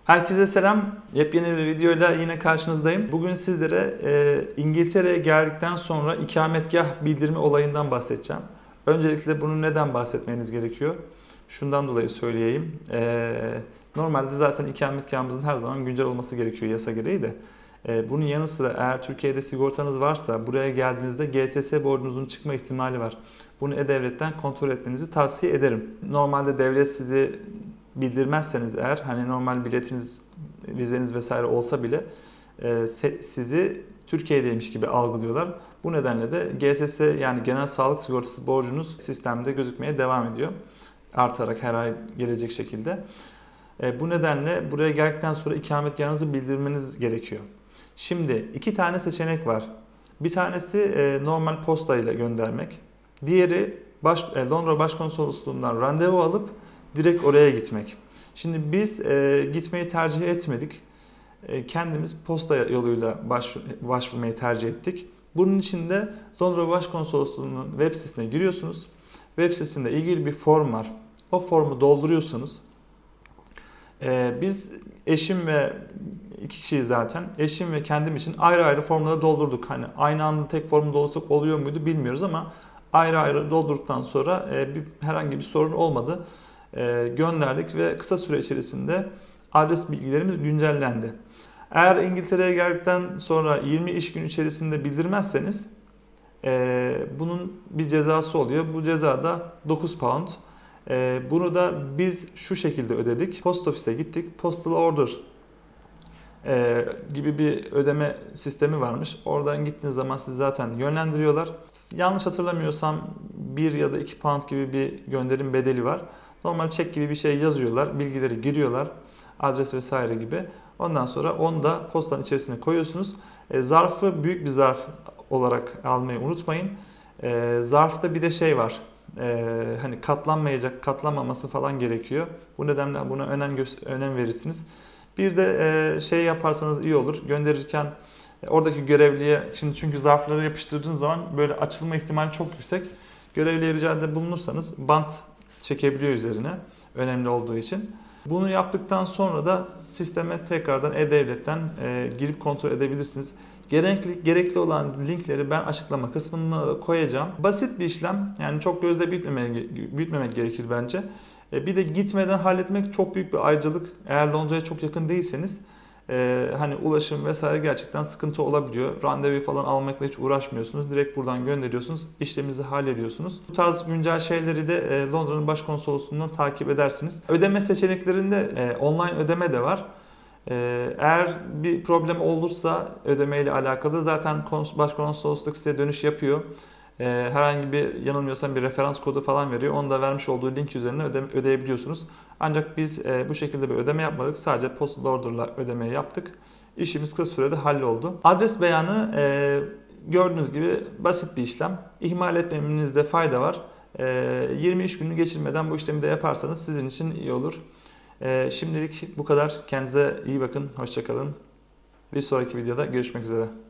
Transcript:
Herkese selam. Yepyeni bir videoyla yine karşınızdayım. Bugün sizlere İngiltere'ye geldikten sonra ikametgah bildirimi olayından bahsedeceğim. Öncelikle bunu neden bahsetmeniz gerekiyor? Şundan dolayı söyleyeyim. Normalde zaten ikametgahımızın her zaman güncel olması gerekiyor yasa gereği de. Bunun yanı sıra eğer Türkiye'de sigortanız varsa buraya geldiğinizde GSS borcunuzun çıkma ihtimali var. Bunu E-Devlet'ten kontrol etmenizi tavsiye ederim. Normalde devlet sizi bildirmezseniz eğer, hani normal biletiniz, vizeniz vesaire olsa bile sizi Türkiye'deymiş gibi algılıyorlar. Bu nedenle de GSS yani Genel Sağlık Sigortası borcunuz sistemde gözükmeye devam ediyor. Artarak her ay gelecek şekilde. Bu nedenle buraya geldikten sonra ikametgahınızı bildirmeniz gerekiyor. Şimdi iki tane seçenek var. Bir tanesi normal posta ile göndermek. Diğeri Londra Başkonsolosluğundan randevu alıp direkt oraya gitmek. Şimdi biz gitmeyi tercih etmedik. Kendimiz posta yoluyla başvurmayı tercih ettik. Bunun için de Londra Başkonsolosluğu'nun web sitesine giriyorsunuz. Web sitesinde ilgili bir form var. O formu dolduruyorsunuz. Biz eşim ve iki kişiyiz zaten. Eşim ve kendim için ayrı ayrı formları doldurduk. Hani aynı anda tek formu doldursak oluyor muydu bilmiyoruz ama ayrı ayrı doldurduktan sonra herhangi bir sorun olmadı. Gönderdik ve kısa süre içerisinde adres bilgilerimiz güncellendi. Eğer İngiltere'ye geldikten sonra 20 iş gün içerisinde bildirmezseniz bunun bir cezası oluyor. Bu ceza da 9 pound. Bunu da biz şu şekilde ödedik. Post ofise gittik. Postal order gibi bir ödeme sistemi varmış. Oradan gittiğiniz zaman sizi zaten yönlendiriyorlar. Yanlış hatırlamıyorsam 1 ya da 2 pound gibi bir gönderim bedeli var. Normal çek gibi bir şey yazıyorlar. Bilgileri giriyorlar. Adres vesaire gibi. Ondan sonra onu da postanın içerisine koyuyorsunuz. Zarfı büyük bir zarf olarak almayı unutmayın. Zarfta bir de şey var. Hani katlanmaması falan gerekiyor. Bu nedenle buna önem verirsiniz. Bir de şey yaparsanız iyi olur. Gönderirken oradaki görevliye, şimdi çünkü zarfları yapıştırdığınız zaman böyle açılma ihtimali çok yüksek. Görevliye ricada bulunursanız bant çekebiliyor üzerine. Önemli olduğu için. Bunu yaptıktan sonra da sisteme tekrardan E-Devlet'ten girip kontrol edebilirsiniz. Gerekli olan linkleri ben açıklama kısmına koyacağım. Basit bir işlem. Yani çok gözle büyütmemek gerekir bence. Bir de gitmeden halletmek çok büyük bir ayrıcalık. Eğer Londra'ya çok yakın değilseniz hani ulaşım vesaire gerçekten sıkıntı olabiliyor. Randevu falan almakla hiç uğraşmıyorsunuz. Direkt buradan gönderiyorsunuz. İşleminizi hallediyorsunuz. Bu tarz güncel şeyleri de Londra'nın Başkonsolosluğu'ndan takip edersiniz. Ödeme seçeneklerinde online ödeme de var. Eğer bir problem olursa ödeme ile alakalı zaten Başkonsolosluk size dönüş yapıyor. Herhangi bir, yanılmıyorsam bir referans kodu falan veriyor. Onu da vermiş olduğu link üzerinden ödeyebiliyorsunuz. Ancak biz bu şekilde bir ödeme yapmadık. Sadece postal order'la ödemeyi yaptık. İşimiz kısa sürede halloldu. Adres beyanı gördüğünüz gibi basit bir işlem. İhmal etmemenizde fayda var. 20 iş günü geçirmeden bu işlemi de yaparsanız sizin için iyi olur. Şimdilik bu kadar. Kendinize iyi bakın. Hoşça kalın. Bir sonraki videoda görüşmek üzere.